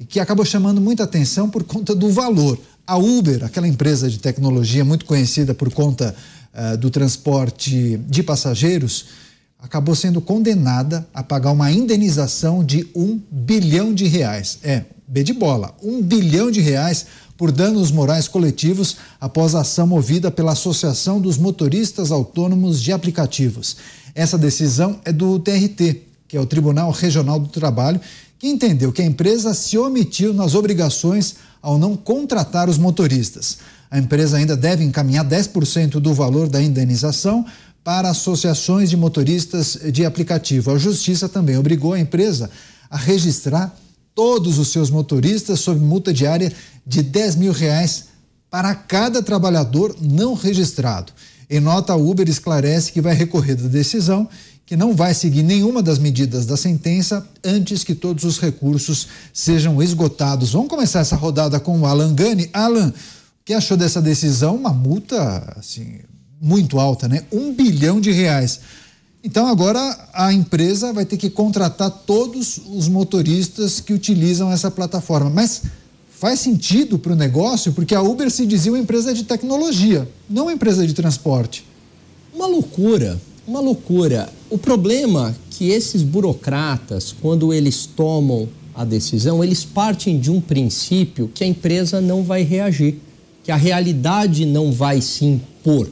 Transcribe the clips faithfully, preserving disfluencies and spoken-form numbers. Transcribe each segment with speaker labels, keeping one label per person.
Speaker 1: e que acabou chamando muita atenção por conta do valor. A Uber, aquela empresa de tecnologia muito conhecida por conta uh, do transporte de passageiros, acabou sendo condenada a pagar uma indenização de um bilhão de reais. É, B de bola, um bilhão de reais por danos morais coletivos após a ação movida pela Associação dos Motoristas Autônomos de Aplicativos. Essa decisão é do T R T, que é o Tribunal Regional do Trabalho, que entendeu que a empresa se omitiu nas obrigações ao não contratar os motoristas. A empresa ainda deve encaminhar dez por cento do valor da indenização para associações de motoristas de aplicativo. A Justiça também obrigou a empresa a registrar todos os seus motoristas sob multa diária de dez mil reais para cada trabalhador não registrado. Em nota, a Uber esclarece que vai recorrer da decisão, que não vai seguir nenhuma das medidas da sentença antes que todos os recursos sejam esgotados. Vamos começar essa rodada com o Alan Gani. Alan, o que achou dessa decisão? Uma multa, assim, muito alta, né? Um bilhão de reais. Então agora a empresa vai ter que contratar todos os motoristas que utilizam essa plataforma. Mas faz sentido para o negócio? Porque a Uber se dizia uma empresa de tecnologia, não uma empresa de transporte.
Speaker 2: Uma loucura, uma loucura. O problema é que esses burocratas, quando eles tomam a decisão, eles partem de um princípio que a empresa não vai reagir, que a realidade não vai se impor.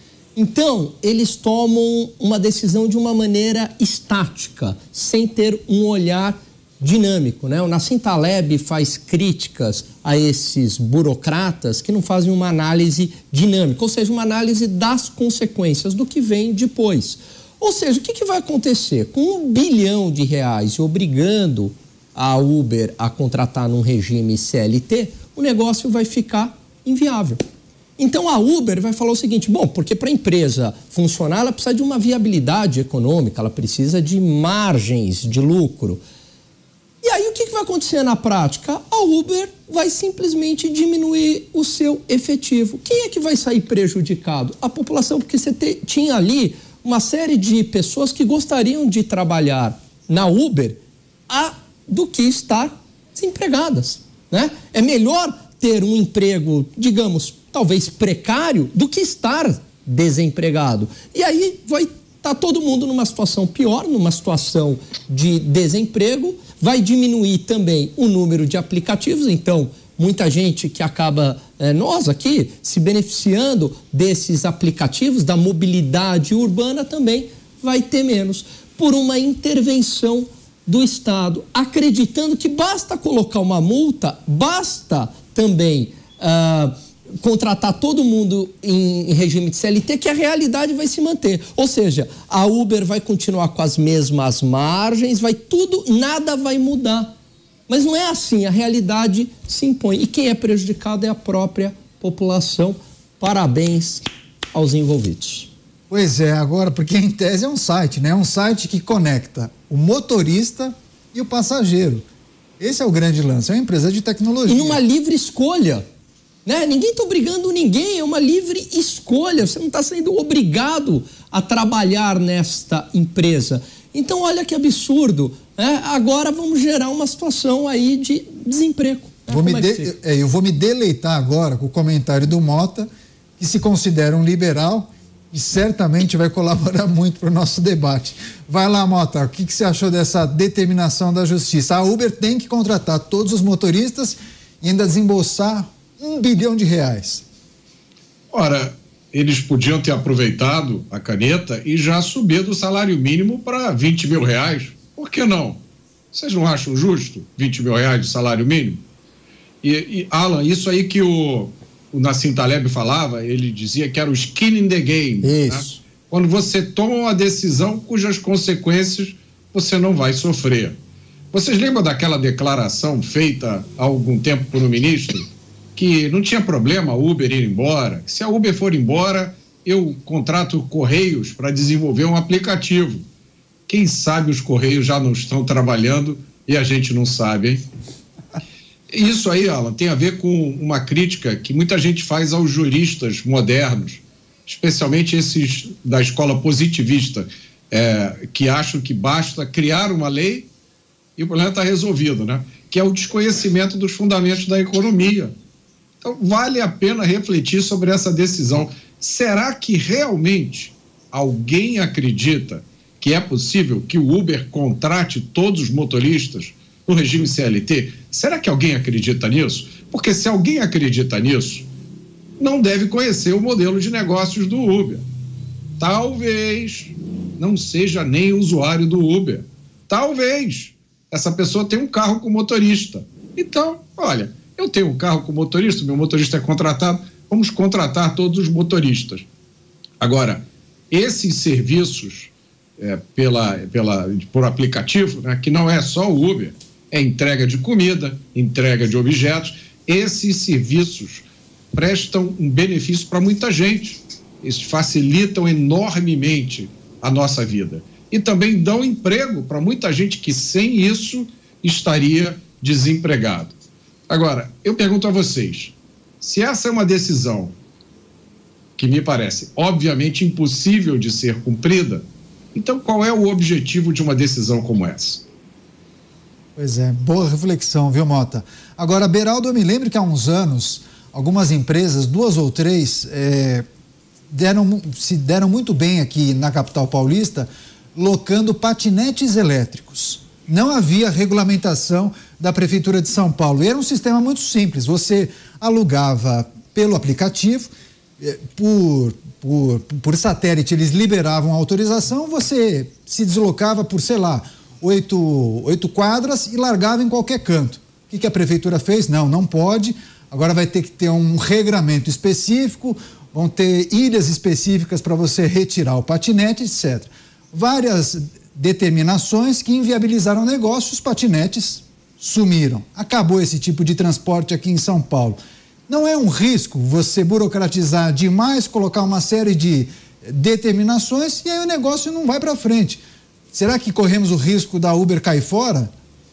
Speaker 2: Então, eles tomam uma decisão de uma maneira estática, sem ter um olhar dinâmico, né? O Nassim Taleb faz críticas a esses burocratas que não fazem uma análise dinâmica, ou seja, uma análise das consequências do que vem depois. Ou seja, o que, que vai acontecer? Com um bilhão de reais e obrigando a Uber a contratar num regime C L T, o negócio vai ficar inviável. Então a Uber vai falar o seguinte, bom, porque para a empresa funcionar ela precisa de uma viabilidade econômica, ela precisa de margens de lucro. E aí o que, que vai acontecer na prática? A Uber vai simplesmente diminuir o seu efetivo. Quem é que vai sair prejudicado? A população, porque você te, tinha ali uma série de pessoas que gostariam de trabalhar na Uber a, do que estar desempregadas, né? É melhor ter um emprego, digamos, talvez precário, do que estar desempregado. E aí vai estar todo mundo numa situação pior, numa situação de desemprego, vai diminuir também o número de aplicativos, então muita gente que acaba, é, nós aqui, se beneficiando desses aplicativos, da mobilidade urbana também vai ter menos, por uma intervenção do Estado, acreditando que basta colocar uma multa, basta também uh, contratar todo mundo em, em regime de C L T, que a realidade vai se manter. Ou seja, a Uber vai continuar com as mesmas margens, vai tudo, nada vai mudar. Mas não é assim, a realidade se impõe. E quem é prejudicado é a própria população. Parabéns aos envolvidos.
Speaker 1: Pois é, agora, porque em tese é um site, né? É um site que conecta o motorista e o passageiro. Esse é o grande lance, é uma empresa de tecnologia.
Speaker 2: E numa livre escolha, né? Ninguém está obrigando ninguém, é uma livre escolha. Você não está sendo obrigado a trabalhar nesta empresa. Então, olha que absurdo, né? Agora vamos gerar uma situação aí de desemprego. Né?
Speaker 1: Vou me
Speaker 2: é
Speaker 1: de... é, eu vou me deleitar agora com o comentário do Mota, que se considera um liberal e certamente vai colaborar muito para o nosso debate. Vai lá, Mota, o que, que você achou dessa determinação da Justiça? A Uber tem que contratar todos os motoristas e ainda desembolsar um bilhão de reais.
Speaker 3: Ora, eles podiam ter aproveitado a caneta e já subir do salário mínimo para vinte mil reais. Por que não? Vocês não acham justo vinte mil reais de salário mínimo? E, e Alan, isso aí que o, o Nassim Taleb falava, ele dizia que era o skin in the game.
Speaker 2: Isso.
Speaker 3: Né? Quando você toma uma decisão cujas consequências você não vai sofrer. Vocês lembram daquela declaração feita há algum tempo por um ministro? Que não tinha problema a Uber ir embora, que se a Uber for embora, eu contrato Correios para desenvolver um aplicativo. Quem sabe os Correios já não estão trabalhando e a gente não sabe, hein? Isso aí, Alan, tem a ver com uma crítica que muita gente faz aos juristas modernos, especialmente esses da escola positivista, é, que acham que basta criar uma lei e o problema está resolvido, né? que é o desconhecimento dos fundamentos da economia. Então, vale a pena refletir sobre essa decisão. Será que realmente alguém acredita que é possível que o Uber contrate todos os motoristas no regime C L T? Será que alguém acredita nisso? Porque se alguém acredita nisso, não deve conhecer o modelo de negócios do Uber. Talvez não seja nem usuário do Uber. Talvez essa pessoa tenha um carro com motorista. Então, olha, eu tenho um carro com motorista, meu motorista é contratado, vamos contratar todos os motoristas. Agora, esses serviços é, pela, pela, por aplicativo, né, que não é só o Uber, é entrega de comida, entrega de objetos, esses serviços prestam um benefício para muita gente. Eles facilitam enormemente a nossa vida. E também dão emprego para muita gente que sem isso estaria desempregado. Agora, eu pergunto a vocês, se essa é uma decisão que me parece obviamente impossível de ser cumprida, então qual é o objetivo de uma decisão como essa?
Speaker 1: Pois é, boa reflexão, viu, Mota? Agora, Beraldo, eu me lembro que há uns anos, algumas empresas, duas ou três, é, deram, se deram muito bem aqui na capital paulista, locando patinetes elétricos. Não havia regulamentação da Prefeitura de São Paulo. E era um sistema muito simples. Você alugava pelo aplicativo, por, por, por satélite eles liberavam a autorização, você se deslocava por, sei lá, oito, oito quadras e largava em qualquer canto. O que, que a Prefeitura fez? Não, não pode. Agora vai ter que ter um regramento específico, vão ter ilhas específicas para você retirar o patinete, etcétera. Várias determinações que inviabilizaram o negócio, os patinetes sumiram. Acabou esse tipo de transporte aqui em São Paulo. Não é um risco você burocratizar demais, colocar uma série de determinações e aí o negócio não vai para frente. Será que corremos o risco da Uber cair fora?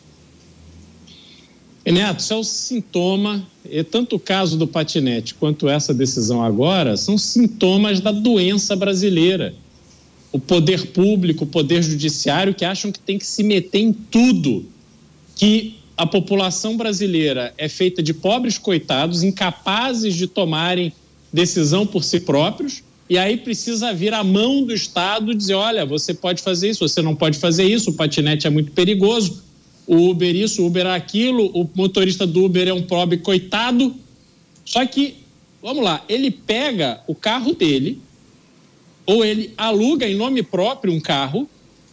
Speaker 4: Neto, isso é o sintoma, e tanto o caso do patinete quanto essa decisão agora são sintomas da doença brasileira. O poder público, o poder judiciário que acham que tem que se meter em tudo, que a população brasileira é feita de pobres coitados, incapazes de tomarem decisão por si próprios, e aí precisa vir a mão do Estado e dizer, olha, você pode fazer isso, você não pode fazer isso, o patinete é muito perigoso, o Uber isso, o Uber aquilo, o motorista do Uber é um pobre coitado. Só que, vamos lá, ele pega o carro dele, ou ele aluga em nome próprio um carro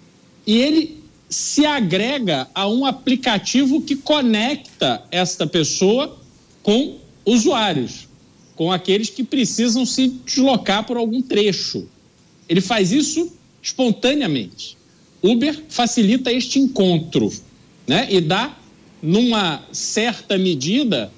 Speaker 4: e ele se agrega a um aplicativo que conecta esta pessoa com usuários, com aqueles que precisam se deslocar por algum trecho. Ele faz isso espontaneamente. Uber facilita este encontro, né? E dá, numa certa medida,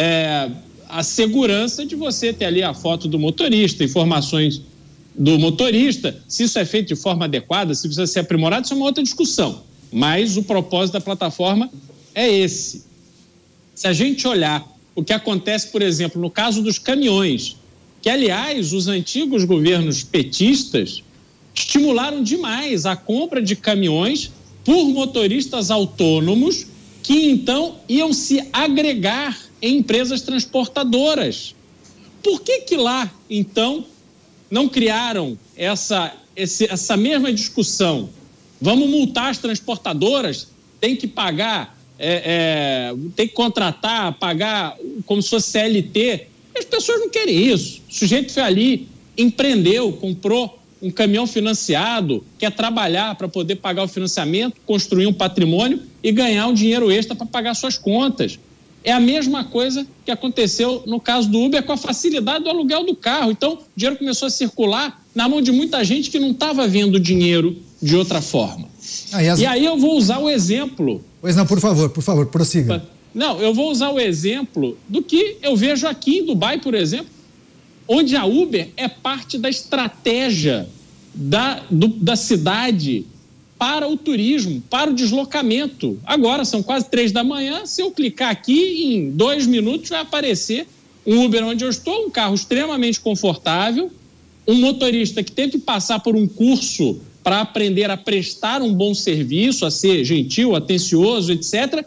Speaker 4: é, a segurança de você ter ali a foto do motorista, informações do motorista. Se isso é feito de forma adequada, se precisa ser aprimorado, isso é uma outra discussão. Mas o propósito da plataforma é esse. Se a gente olhar o que acontece, por exemplo, no caso dos caminhões, que, aliás, os antigos governos petistas estimularam demais a compra de caminhões por motoristas autônomos que, então, iam se agregar em empresas transportadoras. Por que que lá, então, não criaram essa, esse, essa mesma discussão? Vamos multar as transportadoras, tem que pagar, é, é, tem que contratar, pagar como se fosse C L T. As pessoas não querem isso. O sujeito foi ali, empreendeu, comprou um caminhão financiado, quer trabalhar para poder pagar o financiamento, construir um patrimônio e ganhar um dinheiro extra para pagar suas contas. É a mesma coisa que aconteceu no caso do Uber com a facilidade do aluguel do carro. Então, o dinheiro começou a circular na mão de muita gente que não estava vendo dinheiro de outra forma. Ah, e, as... e aí eu vou usar o exemplo...
Speaker 1: Pois não, por favor, por favor, prossiga.
Speaker 4: Não, eu vou usar o exemplo do que eu vejo aqui em Dubai, por exemplo, onde a Uber é parte da estratégia da, do, da cidade para o turismo, para o deslocamento. Agora, são quase três da manhã, se eu clicar aqui, em dois minutos vai aparecer um Uber onde eu estou, um carro extremamente confortável, um motorista que teve que passar por um curso para aprender a prestar um bom serviço, a ser gentil, atencioso, etcétera,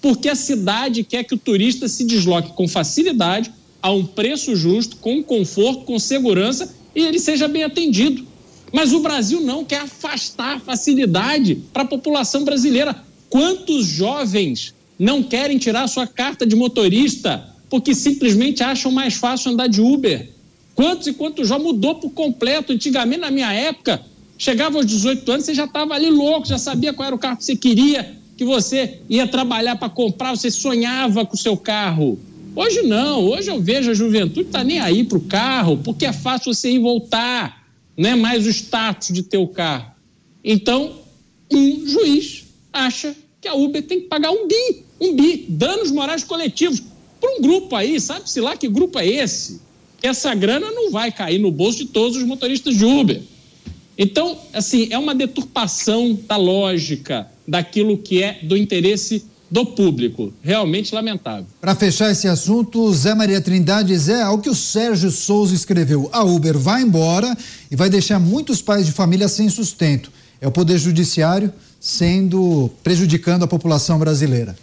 Speaker 4: porque a cidade quer que o turista se desloque com facilidade, a um preço justo, com conforto, com segurança, e ele seja bem atendido. Mas o Brasil não quer afastar a facilidade para a população brasileira. Quantos jovens não querem tirar sua carta de motorista porque simplesmente acham mais fácil andar de Uber? Quantos e quantos já mudou por completo? Antigamente, na minha época, chegava aos dezoito anos, você já estava ali louco, já sabia qual era o carro que você queria, que você ia trabalhar para comprar, você sonhava com o seu carro. Hoje não, hoje eu vejo a juventude tá nem aí para o carro, porque é fácil você ir e voltar, não é mais o status de ter o carro. Então, um juiz acha que a Uber tem que pagar um bi, um bi, danos morais coletivos, para um grupo aí, sabe-se lá que grupo é esse? Essa grana não vai cair no bolso de todos os motoristas de Uber. Então, assim, é uma deturpação da lógica daquilo que é do interesse do público. Realmente lamentável.
Speaker 1: Para fechar esse assunto, Zé Maria Trindade, Zé, ao que o Sérgio Souza escreveu, a Uber vai embora e vai deixar muitos pais de família sem sustento. É o Poder Judiciário sendo, prejudicando a população brasileira.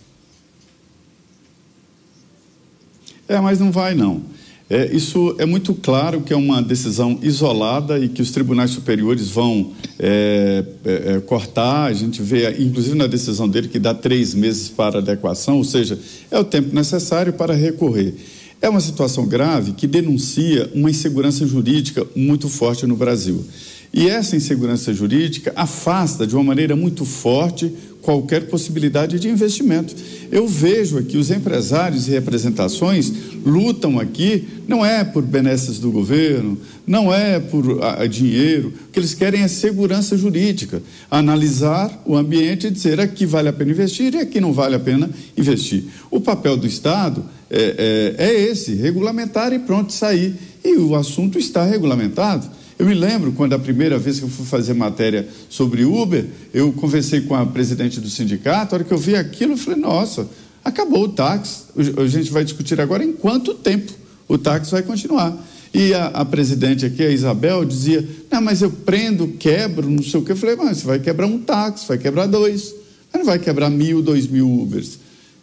Speaker 5: É, mas não vai não. É, isso é muito claro que é uma decisão isolada e que os tribunais superiores vão é, é, é, cortar. A gente vê, inclusive na decisão dele, que dá três meses para adequação, ou seja, é o tempo necessário para recorrer. É uma situação grave que denuncia uma insegurança jurídica muito forte no Brasil. E essa insegurança jurídica afasta de uma maneira muito forte qualquer possibilidade de investimento. Eu vejo aqui os empresários e representações lutam aqui, não é por benesses do governo, não é por a, a dinheiro, o que eles querem é segurança jurídica, analisar o ambiente e dizer aqui vale a pena investir e aqui não vale a pena investir. O papel do Estado é, é, é esse, regulamentar e pronto, sair. E o assunto está regulamentado. Eu me lembro quando a primeira vez que eu fui fazer matéria sobre Uber, eu conversei com a presidente do sindicato, a hora que eu vi aquilo, eu falei, nossa, acabou o táxi, a gente vai discutir agora em quanto tempo o táxi vai continuar. E a, a presidente aqui, a Isabel, dizia, não, mas eu prendo, quebro, não sei o que. Eu falei, mas você vai quebrar um táxi, vai quebrar dois, mas não vai quebrar mil, dois mil Ubers.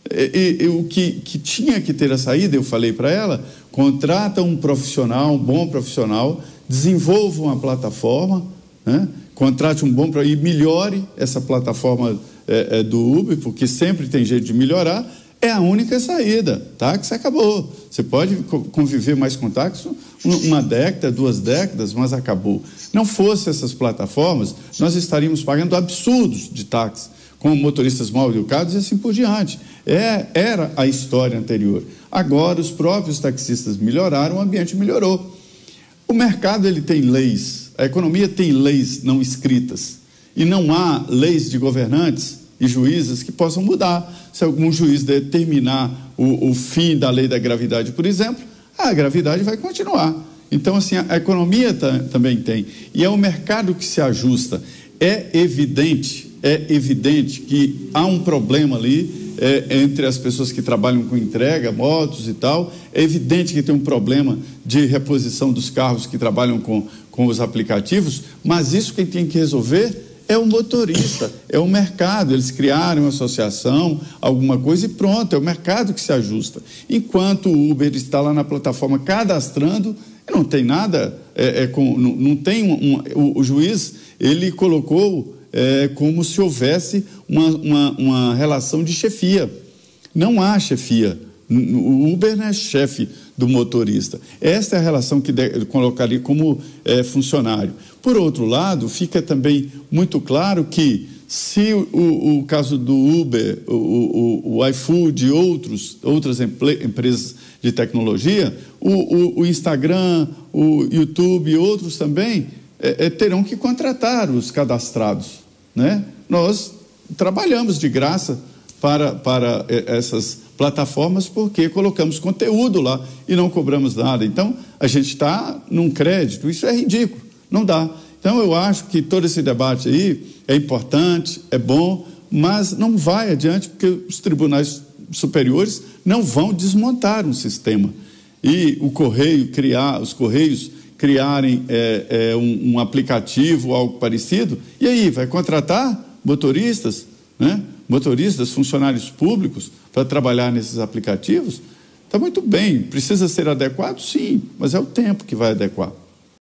Speaker 5: E, e, o que, que tinha que ter a saída, eu falei para ela, contrata um profissional, um bom profissional, desenvolva uma plataforma, né? Contrate um bom e melhore essa plataforma é, é, do Uber, porque sempre tem jeito de melhorar, é a única saída. Táxi acabou. Você pode conviver mais com táxi uma década, duas décadas, mas acabou. Não fosse essas plataformas, nós estaríamos pagando absurdos de táxi, com motoristas mal educados e assim por diante. É, era a história anterior. Agora, os próprios taxistas melhoraram, o ambiente melhorou. O mercado ele tem leis, a economia tem leis não escritas e não há leis de governantes e juízes que possam mudar. Se algum juiz determinar o, o fim da lei da gravidade, por exemplo, a gravidade vai continuar. Então, assim, a, a economia tá, também tem e é o mercado que se ajusta. É evidente, é evidente que há um problema ali É, entre as pessoas que trabalham com entrega, motos e tal. É evidente que tem um problema de reposição dos carros que trabalham com, com os aplicativos, mas isso quem tem que resolver é o motorista, é o mercado. Eles criaram uma associação, alguma coisa e pronto, é o mercado que se ajusta. Enquanto o Uber está lá na plataforma cadastrando, não tem nada, é, é com, não, não tem um, um, o, o juiz, ele colocou É como se houvesse uma, uma, uma relação de chefia. Não há chefia. O Uber não é chefe do motorista. Esta é a relação que de, colocaria como é, funcionário. Por outro lado, fica também muito claro que se o, o caso do Uber, o, o, o iFood e outros, outras empre, empresas de tecnologia, o, o, o Instagram, o YouTube e outros também, É, é, terão que contratar os cadastrados, né? Nós trabalhamos de graça para, para é, essas plataformas porque colocamos conteúdo lá e não cobramos nada. Então, a gente está num crédito, isso é ridículo, não dá. Então, eu acho que todo esse debate aí é importante, é bom, mas não vai adiante porque os tribunais superiores não vão desmontar um sistema. E o Correio criar, os Correios criarem é, é, um, um aplicativo, algo parecido, e aí, vai contratar motoristas, né? motoristas, funcionários públicos para trabalhar nesses aplicativos, está muito bem. Precisa ser adequado? Sim, mas é o tempo que vai adequar.